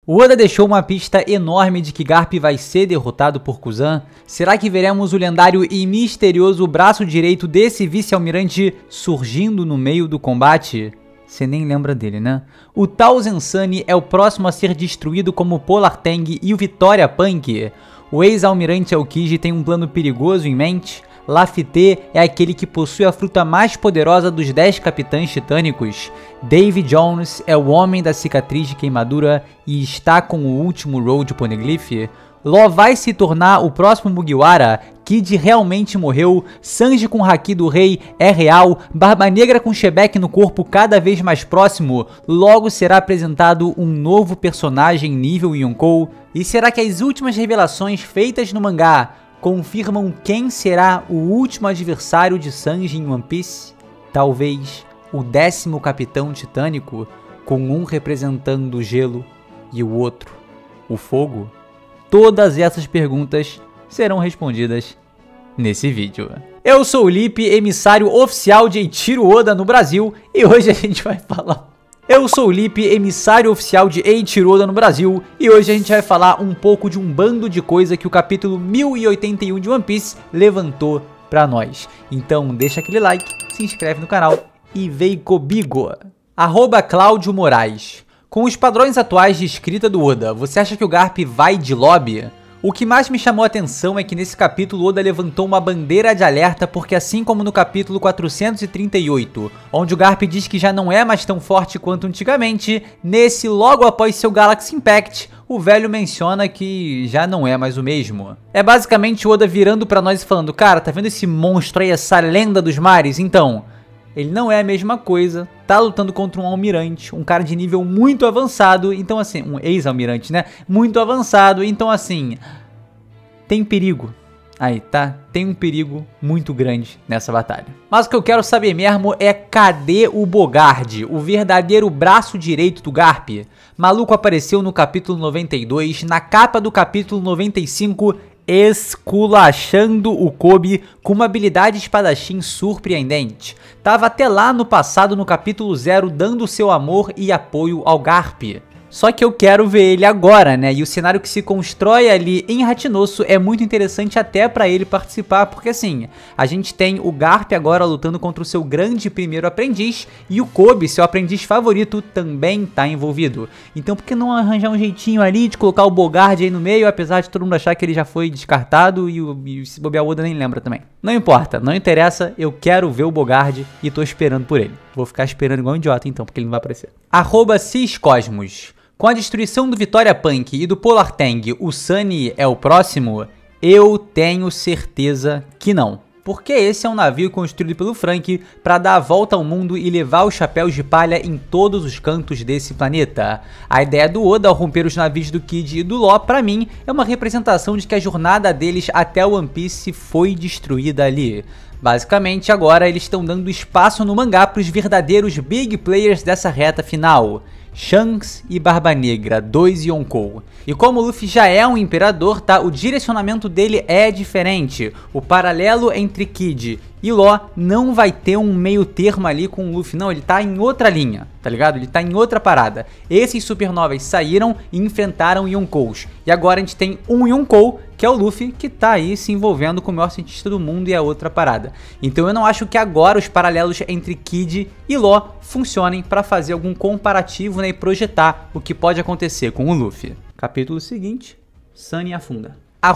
O Oda deixou uma pista enorme de que Garp vai ser derrotado por Kuzan. Será que veremos o lendário e misterioso braço direito desse vice-almirante surgindo no meio do combate? Você nem lembra dele, né? O Thousand Sunny é o próximo a ser destruído como o Polar Tang e o Vitória Punk. O ex-almirante Aokiji tem um plano perigoso em mente. Laphté é aquele que possui a fruta mais poderosa dos 10 capitães titânicos. Davy Jones é o homem da cicatriz de queimadura e está com o último Road Poneglyph. Law vai se tornar o próximo Mugiwara. Kid realmente morreu. Sanji com Haki do Rei é real. Barba Negra com Shebeck no corpo cada vez mais próximo. Logo será apresentado um novo personagem nível Yonkou. E será que as últimas revelações feitas no mangá confirmam quem será o último adversário de Sanji em One Piece? Talvez o 10º capitão titânico, com um representando o gelo e o outro o fogo? Todas essas perguntas serão respondidas nesse vídeo. Eu sou o Lipe, emissário oficial de Eiichiro Oda no Brasil, e hoje a gente vai falar... Eu sou o Lipe, emissário oficial de Eiichiro Oda no Brasil, e hoje a gente vai falar um pouco de um bando de coisa que o capítulo 1081 de One Piece levantou pra nós. Então deixa aquele like, se inscreve no canal e vem comigo. @Cláudio Moraes. Com os padrões atuais de escrita do Oda, você acha que o Garp vai de lobby? O que mais me chamou a atenção é que nesse capítulo Oda levantou uma bandeira de alerta, porque assim como no capítulo 438, onde o Garp diz que já não é mais tão forte quanto antigamente, nesse logo após seu Galaxy Impact, o velho menciona que já não é mais o mesmo. É basicamente o Oda virando pra nós e falando: cara, tá vendo esse monstro aí, essa lenda dos mares? Então, ele não é a mesma coisa, tá lutando contra um almirante, um cara de nível muito avançado, então assim, um ex-almirante, né? Muito avançado, então assim, tem perigo. Aí, tá? Tem um perigo muito grande nessa batalha. Mas o que eu quero saber mesmo é cadê o Bogard, o verdadeiro braço direito do Garp? Maluco apareceu no capítulo 92, na capa do capítulo 95, esculachando o Kobe com uma habilidade espadachim surpreendente. Tava até lá no passado, no capítulo 0, dando seu amor e apoio ao Garp. Só que eu quero ver ele agora, né? E o cenário que se constrói ali em Hachinosu é muito interessante até pra ele participar, porque assim, a gente tem o Garp agora lutando contra o seu grande primeiro aprendiz, e o Kobe, seu aprendiz favorito, também tá envolvido. Então por que não arranjar um jeitinho ali de colocar o Bogard aí no meio, apesar de todo mundo achar que ele já foi descartado e se bobear o Oda nem lembra também. Não importa, não interessa, eu quero ver o Bogard e tô esperando por ele. Vou ficar esperando igual um idiota então, porque ele não vai aparecer. @CisCosmos. Com a destruição do Vitória Punk e do Polar Tang, o Sunny é o próximo? Eu tenho certeza que não. Porque esse é um navio construído pelo Franky para dar a volta ao mundo e levar os chapéus de palha em todos os cantos desse planeta. A ideia do Oda ao romper os navios do Kid e do Law, pra mim, é uma representação de que a jornada deles até o One Piece foi destruída ali. Basicamente, agora eles estão dando espaço no mangá para os verdadeiros big players dessa reta final. Shanks e Barba Negra, 2 Yonkou. E como o Luffy já é um imperador, tá? O direcionamento dele é diferente. O paralelo entre Kid e Law não vai ter um meio termo ali com o Luffy, não, ele tá em outra linha, tá ligado? Ele tá em outra parada. Esses supernovas saíram e enfrentaram Yonkous. E agora a gente tem um Yonkou, que é o Luffy, que tá aí se envolvendo com o maior cientista do mundo e é outra parada. Então eu não acho que agora os paralelos entre Kid e Law funcionem pra fazer algum comparativo, né, e projetar o que pode acontecer com o Luffy. Capítulo seguinte, Sunny afunda.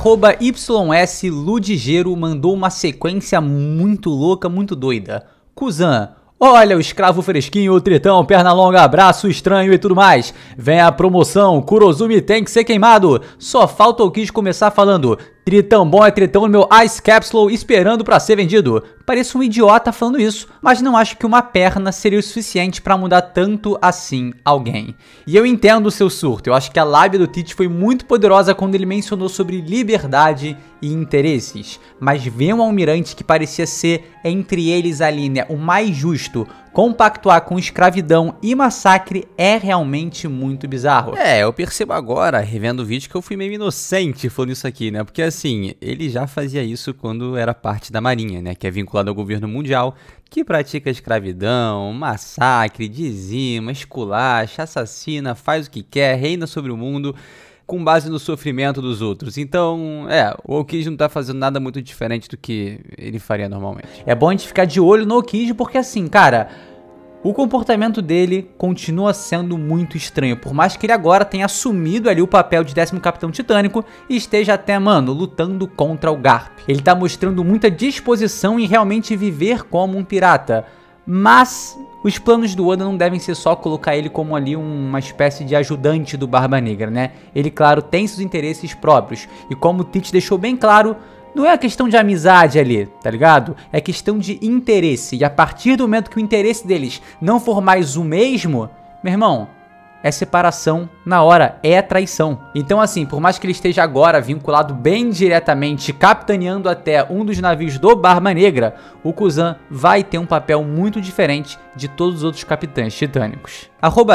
@YS Ludigero mandou uma sequência muito louca, muito doida. Kuzan, olha o escravo fresquinho, o tritão, perna longa, braço estranho e tudo mais. Vem a promoção, Kurozumi tem que ser queimado. Só falta o Kid começar falando: tritão bom é tritão no meu Ice Capsule esperando pra ser vendido. Pareço um idiota falando isso, mas não acho que uma perna seria o suficiente pra mudar tanto assim alguém. E eu entendo o seu surto, eu acho que a lábia do Tite foi muito poderosa quando ele mencionou sobre liberdade e interesses. Mas ver um almirante que parecia ser, entre eles ali, né, o mais justo, compactuar com escravidão e massacre é realmente muito bizarro. Eu percebo agora, revendo o vídeo, que eu fui meio inocente falando isso aqui, né? Porque assim, ele já fazia isso quando era parte da Marinha, né? Que é vinculado ao governo mundial, que pratica escravidão, massacre, dizima, esculacha, assassina, faz o que quer, reina sobre o mundo com base no sofrimento dos outros. Então, o Aokiji não tá fazendo nada muito diferente do que ele faria normalmente. É bom a gente ficar de olho no Aokiji porque assim, cara, o comportamento dele continua sendo muito estranho, por mais que ele agora tenha assumido ali o papel de 10º Capitão Titânico e esteja até, mano, lutando contra o Garp. Ele tá mostrando muita disposição em realmente viver como um pirata, mas os planos do Oda não devem ser só colocar ele como ali uma espécie de ajudante do Barba Negra, né? Ele, claro, tem seus interesses próprios, e como o Tite deixou bem claro, não é a questão de amizade ali, tá ligado? É questão de interesse, e a partir do momento que o interesse deles não for mais o mesmo, meu irmão, é separação na hora, é traição. Então assim, por mais que ele esteja agora vinculado bem diretamente, capitaneando até um dos navios do Barba Negra, o Kuzan vai ter um papel muito diferente de todos os outros capitães titânicos.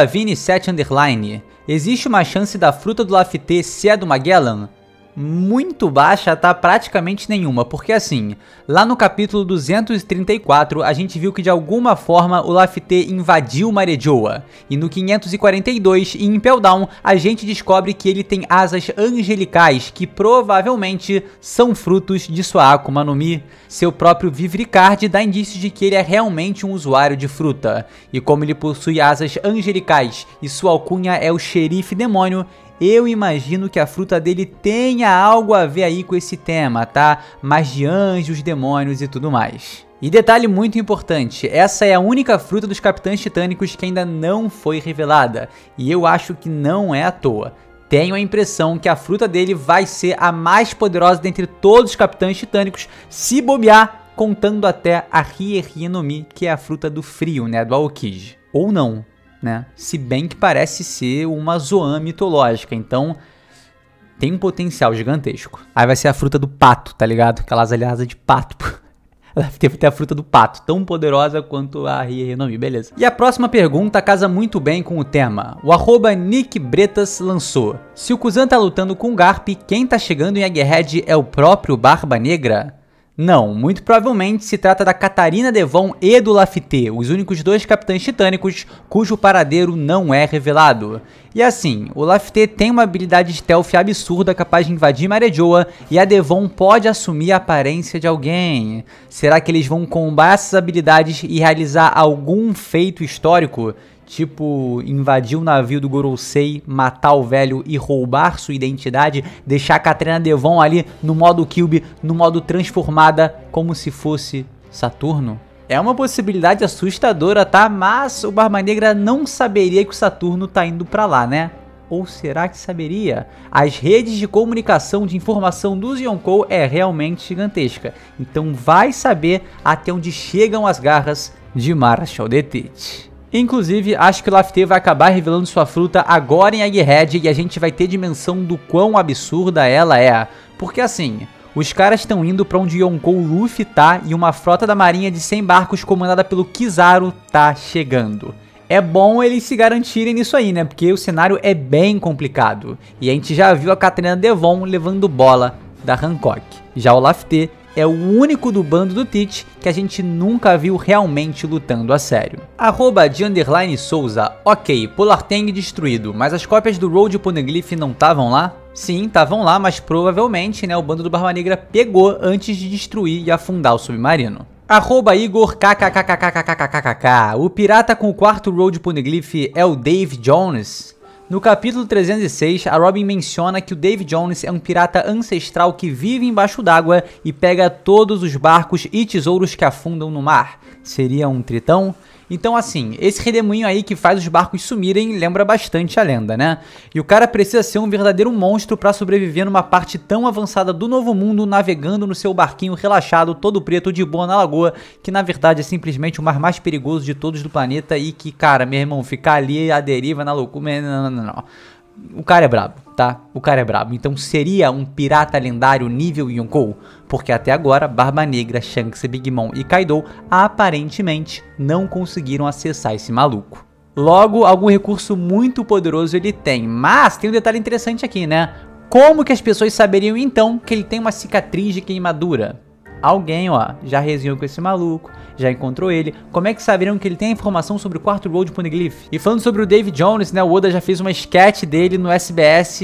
@Vini7_, existe uma chance da fruta do Laphté ser a do Magellan? Muito baixa, tá? Praticamente nenhuma, porque assim, lá no capítulo 234, a gente viu que de alguma forma o Laphté invadiu Marejoa, e no 542, em Impel Down, a gente descobre que ele tem asas angelicais, que provavelmente são frutos de sua Akuma no Mi. Seu próprio Vivricard dá indícios de que ele é realmente um usuário de fruta, e como ele possui asas angelicais e sua alcunha é o Xerife Demônio, eu imagino que a fruta dele tenha algo a ver aí com esse tema, tá? Mas de anjos, demônios e tudo mais. E detalhe muito importante, essa é a única fruta dos Capitães Titânicos que ainda não foi revelada, e eu acho que não é à toa. Tenho a impressão que a fruta dele vai ser a mais poderosa dentre todos os Capitães Titânicos, se bobear, contando até a Hie no Mi, que é a fruta do frio, né, do Aokiji. Ou não, né? Se bem que parece ser uma Zoan mitológica, então tem um potencial gigantesco. Aí vai ser a fruta do pato, tá ligado? Aquelas asas de pato. Ela deve ter a fruta do pato, tão poderosa quanto a Hie no Mi, beleza. E a próxima pergunta casa muito bem com o tema. O @Nick Bretas lançou: se o Kuzan tá lutando com o Garp, quem tá chegando em Egghead é o próprio Barba Negra? Não, muito provavelmente se trata da Catarina Devon e do Laphté, os únicos dois capitães titânicos cujo paradeiro não é revelado. E assim, o Laphté tem uma habilidade stealth absurda capaz de invadir Marejoa e a Devon pode assumir a aparência de alguém. Será que eles vão combar essas habilidades e realizar algum feito histórico? Tipo, invadir o navio do Gorosei, matar o velho e roubar sua identidade, deixar a Catarina Devon ali no modo Kyuubi, no modo transformada, como se fosse Saturno? É uma possibilidade assustadora, tá? Mas o Barba Negra não saberia que o Saturno tá indo pra lá, né? Ou será que saberia? As redes de comunicação de informação dos Yonkou é realmente gigantesca, então vai saber até onde chegam as garras de Marshall the Teach. Inclusive, acho que o Laphté vai acabar revelando sua fruta agora em Egghead e a gente vai ter dimensão do quão absurda ela é. Porque assim, os caras estão indo pra onde Yonkou Luffy tá e uma frota da marinha de 100 barcos comandada pelo Kizaru tá chegando. É bom eles se garantirem nisso aí, né? Porque o cenário é bem complicado. E a gente já viu a Catarina Devon levando bola da Hancock. Já o Laphté é o único do bando do Tite que a gente nunca viu realmente lutando a sério. @de_Souza, ok, Polar Tang destruído, mas as cópias do Road Poneglyph não estavam lá? Sim, estavam lá, mas provavelmente, né, o bando do Barba Negra pegou antes de destruir e afundar o submarino. @Igor KKKKKKKKK, o pirata com o quarto Road Poneglyph é o Dave Jones? No capítulo 306, a Robin menciona que o Dave Jones é um pirata ancestral que vive embaixo d'água e pega todos os barcos e tesouros que afundam no mar. Seria um tritão? Então assim, esse redemoinho aí que faz os barcos sumirem lembra bastante a lenda, né? E o cara precisa ser um verdadeiro monstro para sobreviver numa parte tão avançada do Novo Mundo, navegando no seu barquinho relaxado, todo preto, de boa na lagoa, que na verdade é simplesmente o mar mais perigoso de todos do planeta e que, cara, meu irmão, ficar ali à deriva na loucura, não. o cara é brabo, tá? O cara é brabo. Então seria um pirata lendário nível Yonkou? Porque até agora, Barba Negra, Shanks, Big Mom e Kaido aparentemente não conseguiram acessar esse maluco. Logo, algum recurso muito poderoso ele tem. Mas tem um detalhe interessante aqui, né? Como que as pessoas saberiam então que ele tem uma cicatriz de queimadura? Alguém, ó, já resenhou com esse maluco, já encontrou ele. Como é que saberiam que ele tem a informação sobre o quarto Road Poneglyph? E falando sobre o Davy Jones, né, o Oda já fez uma sketch dele no SBS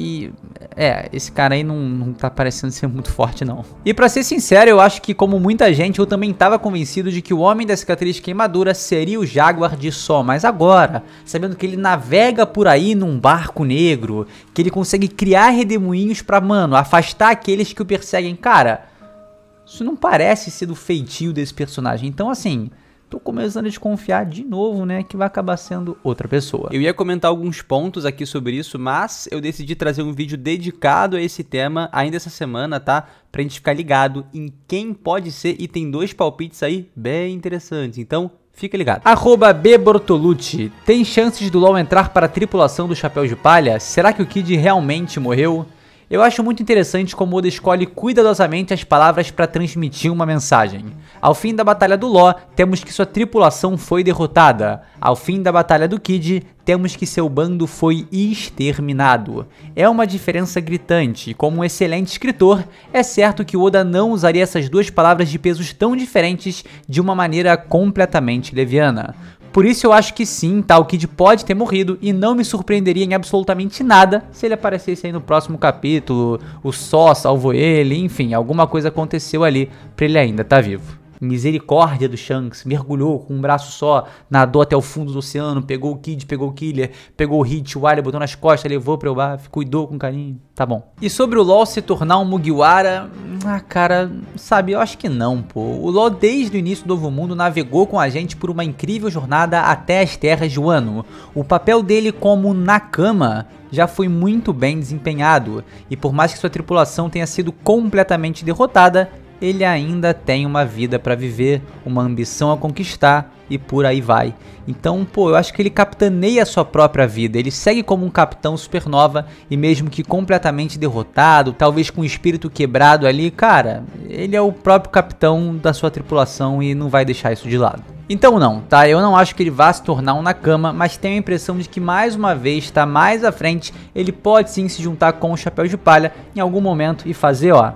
esse cara aí não tá parecendo ser muito forte, não. E pra ser sincero, eu acho que, como muita gente, eu também tava convencido de que o homem da cicatriz de queimadura seria o Jaguar de Sol. Mas agora, sabendo que ele navega por aí num barco negro, que ele consegue criar redemoinhos pra, mano, afastar aqueles que o perseguem, cara... Isso não parece ser do feitio desse personagem. Então, assim, tô começando a desconfiar de novo, né, que vai acabar sendo outra pessoa. Eu ia comentar alguns pontos aqui sobre isso, mas eu decidi trazer um vídeo dedicado a esse tema ainda essa semana, tá? Pra gente ficar ligado em quem pode ser, e tem 2 palpites aí bem interessantes. Então, fica ligado. @bbortolucci. Tem chances do LoL entrar para a tripulação do Chapéu de Palha? Será que o Kid realmente morreu? Eu acho muito interessante como Oda escolhe cuidadosamente as palavras para transmitir uma mensagem. Ao fim da batalha do Law, temos que sua tripulação foi derrotada. Ao fim da batalha do Kid, temos que seu bando foi exterminado. É uma diferença gritante, e como um excelente escritor, é certo que Oda não usaria essas 2 palavras de pesos tão diferentes de uma maneira completamente leviana. Por isso eu acho que sim, tá? O Kid pode ter morrido e não me surpreenderia em absolutamente nada se ele aparecesse aí no próximo capítulo, o Só salvou ele, enfim, alguma coisa aconteceu ali pra ele ainda tá vivo. Misericórdia do Shanks, mergulhou com um braço só, nadou até o fundo do oceano, pegou o Kid, pegou o Killer, pegou o Hit, o Arya, botou nas costas, levou pra Elbaf, cuidou com carinho, tá bom. E sobre o LoL se tornar um Mugiwara, cara, sabe, eu acho que não, pô. O LoL desde o início do Novo Mundo navegou com a gente por uma incrível jornada até as terras de Wano. O papel dele como Nakama já foi muito bem desempenhado, e por mais que sua tripulação tenha sido completamente derrotada, ele ainda tem uma vida para viver, uma ambição a conquistar e por aí vai. Então, pô, eu acho que ele capitaneia a sua própria vida, ele segue como um capitão supernova e mesmo que completamente derrotado, talvez com o espírito quebrado ali, cara, ele é o próprio capitão da sua tripulação e não vai deixar isso de lado. Então não, tá? Eu não acho que ele vá se tornar um Nakama, mas tenho a impressão de que mais uma vez, tá, mais à frente, ele pode sim se juntar com o Chapéu de Palha em algum momento e fazer, ó,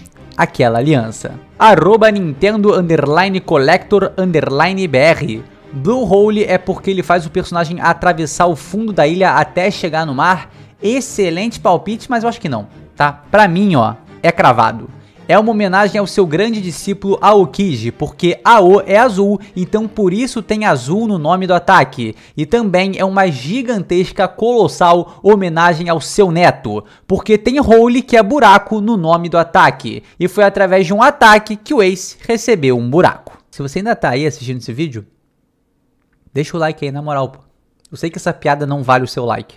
aquela aliança. @Nintendo_Collector_BR. Blue Hole é porque ele faz o personagem atravessar o fundo da ilha até chegar no mar? Excelente palpite, mas eu acho que não, tá? Pra mim, ó, é cravado. É uma homenagem ao seu grande discípulo Aokiji, porque Ao é azul, então por isso tem azul no nome do ataque. E também é uma gigantesca, colossal homenagem ao seu neto, porque tem Hole, que é buraco, no nome do ataque. E foi através de um ataque que o Ace recebeu um buraco. Se você ainda tá aí assistindo esse vídeo, deixa o like aí, na moral, pô. Eu sei que essa piada não vale o seu like,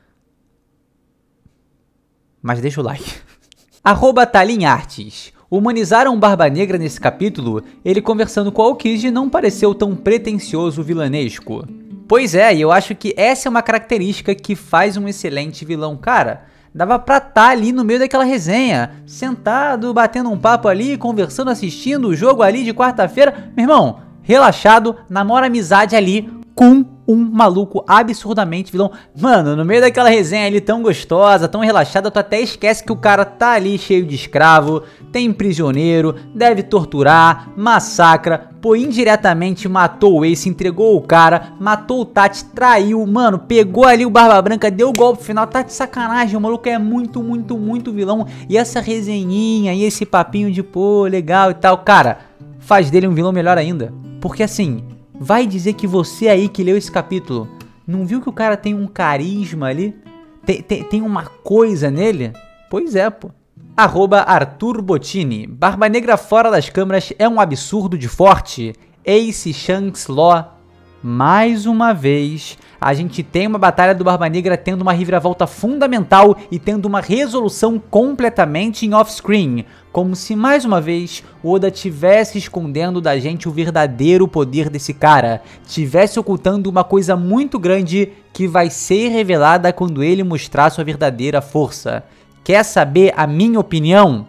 mas deixa o like. @TalinArtes. Humanizaram Barba Negra nesse capítulo? Ele conversando com Aokiji não pareceu tão pretensioso vilanesco. Pois é, e eu acho que essa é uma característica que faz um excelente vilão. Cara, dava pra estar ali no meio daquela resenha, sentado, batendo um papo ali, conversando, assistindo o jogo ali de quarta-feira. Meu irmão, relaxado, namora amizade ali com um maluco absurdamente vilão. Mano, no meio daquela resenha ali tão gostosa, tão relaxada, tu até esquece que o cara tá ali cheio de escravo, tem prisioneiro, deve torturar, massacra, pô, indiretamente matou o Ace, entregou o cara, matou o Tati, traiu, mano, pegou ali o Barba Branca, deu o golpe final, tá de sacanagem, o maluco é muito, muito, muito vilão. E essa resenhinha e esse papinho de, pô, legal e tal, cara, faz dele um vilão melhor ainda. Porque assim, vai dizer que você aí que leu esse capítulo não viu que o cara tem um carisma ali? Tem uma coisa nele? Pois é, pô. @Arthur Bottini. Barba Negra fora das câmeras é um absurdo de forte. Ace, Shanks, Law. mais uma vez, a gente tem uma batalha do Barba Negra tendo uma reviravolta fundamental e tendo uma resolução completamente em off-screen, como se mais uma vez o Oda tivesse escondendo da gente o verdadeiro poder desse cara, tivesse ocultando uma coisa muito grande que vai ser revelada quando ele mostrar sua verdadeira força. Quer saber a minha opinião?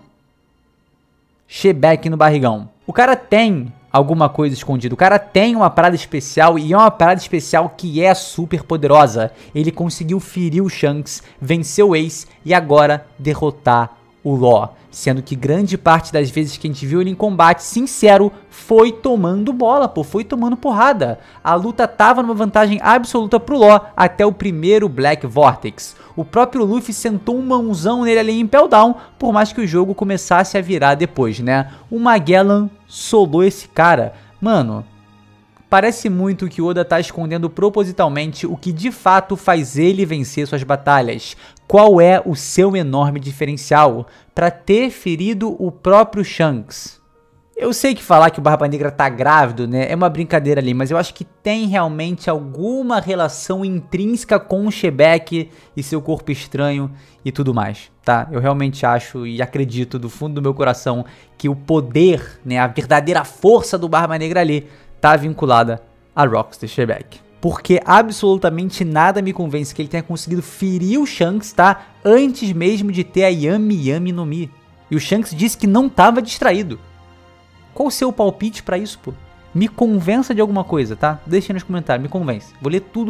Shebeck no barrigão. O cara tem alguma coisa escondida, o cara tem uma parada especial e é uma parada especial que é super poderosa. Ele conseguiu ferir o Shanks, vencer o Ace e agora derrotar o Law, sendo que grande parte das vezes que a gente viu ele em combate sincero foi tomando bola, foi tomando porrada. A luta tava numa vantagem absoluta pro Law até o primeiro Black Vortex. O próprio Luffy sentou um mãozão nele ali em Impel Down, por mais que o jogo começasse a virar depois, né? O Magellan solou esse cara. Mano, parece muito que o Oda tá escondendo propositalmente o que de fato faz ele vencer suas batalhas. Qual é o seu enorme diferencial para ter ferido o próprio Shanks? Eu sei que falar que o Barba Negra tá grávido, né, é uma brincadeira ali, mas eu acho que tem realmente alguma relação intrínseca com o Shebeck e seu corpo estranho e tudo mais, tá? Eu realmente acho e acredito do fundo do meu coração que o poder, né, a verdadeira força do Barba Negra ali tá vinculada a Rocksteady Shebeck. Porque absolutamente nada me convence que ele tenha conseguido ferir o Shanks, tá? Antes mesmo de ter a Yami Yami no Mi. E o Shanks disse que não tava distraído. Qual o seu palpite pra isso, pô? Me convença de alguma coisa, tá? Deixa aí nos comentários, me convence. Vou ler tudo,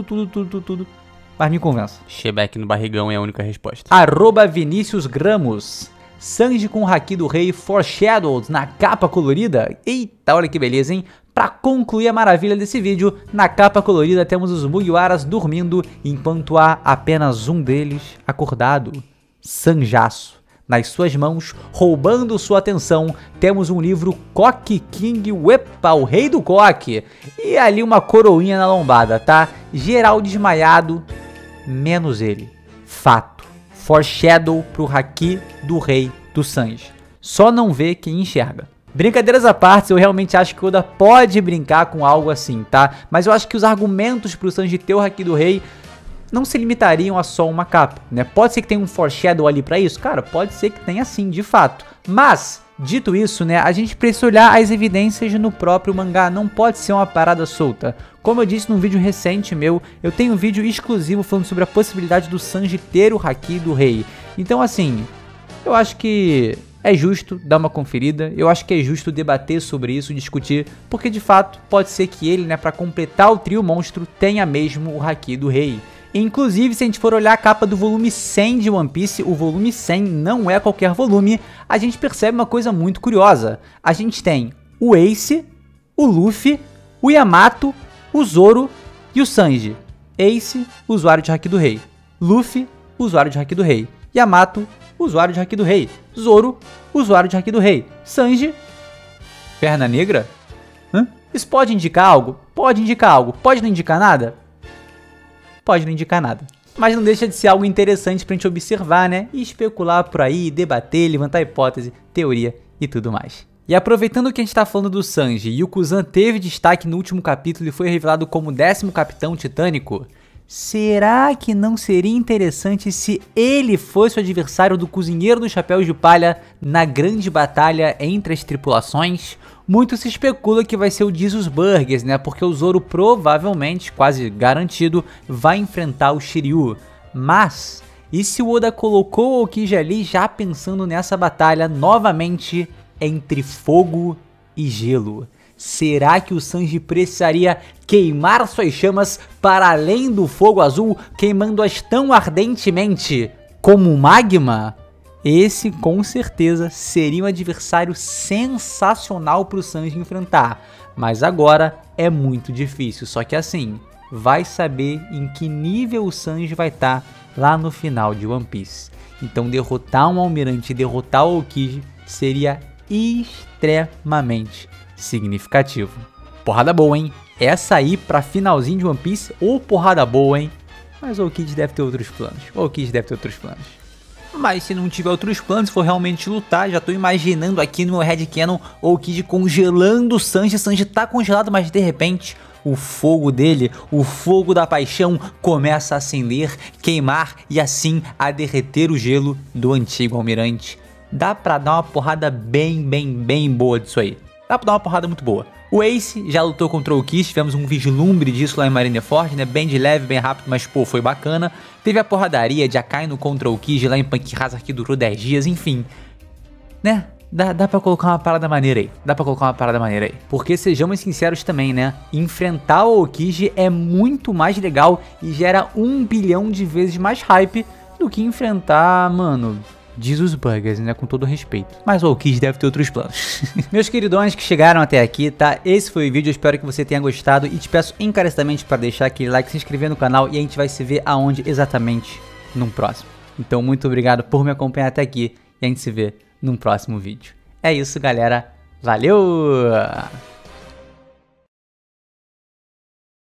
mas me convença. Shebeck no barrigão é a única resposta. @Vinicius Gramos. Sanji com o Haki do Rei Foreshadowed na capa colorida. Eita, olha que beleza, hein? Pra concluir a maravilha desse vídeo, na capa colorida temos os Mugiwaras dormindo, enquanto há apenas um deles acordado. Sanjaço. Nas suas mãos, roubando sua atenção, temos um livro Coque King Wepa, o rei do coque. E ali uma coroinha na lombada, tá? Geral desmaiado, menos ele. Fato. Foreshadow pro Haki do rei do Sanji. Só não vê quem enxerga. Brincadeiras à parte, eu realmente acho que o Oda pode brincar com algo assim, tá? Mas eu acho que os argumentos pro Sanji ter o Haki do rei não se limitariam a só uma capa, né? Pode ser que tenha um foreshadow ali pra isso? Cara, pode ser que tenha sim, de fato. Mas, dito isso, né, a gente precisa olhar as evidências no próprio mangá, não pode ser uma parada solta. Como eu disse num vídeo recente meu, eu tenho um vídeo exclusivo falando sobre a possibilidade do Sanji ter o Haki do rei. Então assim, eu acho que é justo dar uma conferida, eu acho que é justo debater sobre isso, discutir, porque de fato pode ser que ele, né, pra completar o trio monstro, tenha mesmo o Haki do rei. Inclusive, se a gente for olhar a capa do volume 100 de One Piece, o volume 100 não é qualquer volume, a gente percebe uma coisa muito curiosa. A gente tem o Ace, o Luffy, o Yamato, o Zoro e o Sanji. Ace, usuário de Haki do Rei. Luffy, usuário de Haki do Rei. Yamato, usuário de Haki do Rei. Zoro, usuário de Haki do Rei. Sanji, perna negra? Isso pode indicar algo? Pode indicar algo. Pode não indicar nada? Pode não indicar nada. Mas não deixa de ser algo interessante pra gente observar, né? E especular por aí, debater, levantar hipótese, teoria e tudo mais. E aproveitando que a gente tá falando do Sanji e o Kuzan teve destaque no último capítulo e foi revelado como 10º capitão titânico, será que não seria interessante se ele fosse o adversário do cozinheiro dos chapéus de palha na grande batalha entre as tripulações? Muito se especula que vai ser o Jesus Burgers, né? Porque o Zoro provavelmente, quase garantido, vai enfrentar o Shiryu. Mas, e se o Oda colocou o Aokiji ali já pensando nessa batalha novamente entre fogo e gelo? Será que o Sanji precisaria queimar suas chamas para além do fogo azul, queimando-as tão ardentemente como o magma? Esse, com certeza, seria um adversário sensacional para o Sanji enfrentar. Mas agora é muito difícil, só que assim, vai saber em que nível o Sanji vai estar lá no final de One Piece. Então derrotar um almirante e derrotar o Aokiji seria extremamente significativo. Porrada boa, hein? Essa aí pra finalzinho de One Piece, ou porrada boa, hein? Mas o Aokiji deve ter outros planos. O Aokiji deve ter outros planos. Mas se não tiver outros planos, for realmente lutar, já tô imaginando aqui no meu headcanon o Aokiji congelando o Sanji. Sanji tá congelado, mas de repente o fogo dele, o fogo da paixão, começa a acender, queimar e assim a derreter o gelo do antigo almirante. Dá pra dar uma porrada bem boa disso aí. Dá pra dar uma porrada muito boa. O Ace já lutou contra o Kiss, tivemos um vislumbre disso lá em Marineford, né? Bem de leve, bem rápido, mas pô, foi bacana. Teve a porradaria de Akainu contra o Kiss lá em Punk Hazard que durou 10 dias, enfim. Né? Dá pra colocar uma parada maneira aí. Porque sejamos sinceros também, né? Enfrentar o Aokiji é muito mais legal e gera 1 bilhão de vezes mais hype do que enfrentar, mano, Jesus Burgers, né? Com todo respeito. Mas o Aokiji deve ter outros planos. Meus queridões que chegaram até aqui, tá? Esse foi o vídeo, eu espero que você tenha gostado e te peço encarecidamente para deixar aquele like, se inscrever no canal e a gente vai se ver aonde exatamente num próximo. Então muito obrigado por me acompanhar até aqui e a gente se vê num próximo vídeo. É isso, galera. Valeu!